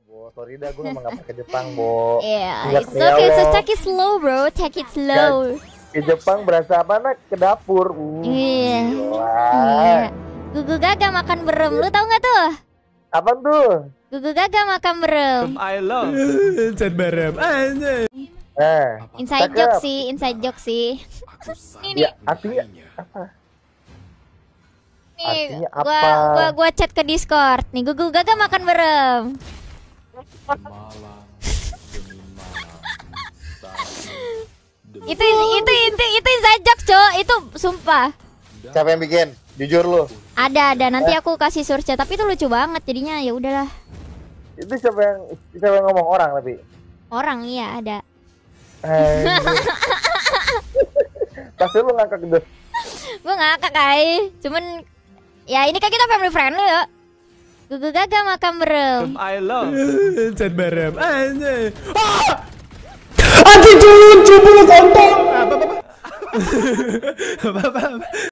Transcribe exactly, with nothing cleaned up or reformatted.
Bo, sorry dah, gue emang gak pernah ke Jepang, Bo. Yeah, Nggak it's okay, so kenyal. take it slow, bro. Take it slow. Ke Jepang berasa apa nak? Ke dapur. Uh, Iya. gila. Iya. Gugu Gaga makan berem, lu tau nggak tuh? Apaan tuh? Gugu Gaga makan berem. I love. Chat barem anjay. Eh, Inside cakep. joke sih, inside joke sih. Ini nih, Ya, artinya apa? nih, artinya gua, apa? gua, gua chat ke Discord. Nih, Gugu Gaga makan berem. itu itu itu itu inside joke, Cok. Itu sumpah. Siapa yang bikin? Jujur lu. Ada ada nanti aku kasih search tapi itu lucu banget jadinya ya udahlah. Itu siapa yang siapa yang ngomong orang tapi? Orang iya ada. Eh, pasti lu ngangkat gitu. Gua ngakak kai. Cuman ya ini kan kita family friendly ya. Gugu Gaga makan berem. I love. Chat barem anjay. Ah! Anjing culun, cubul kontol. Apa apa apa. Apa apa.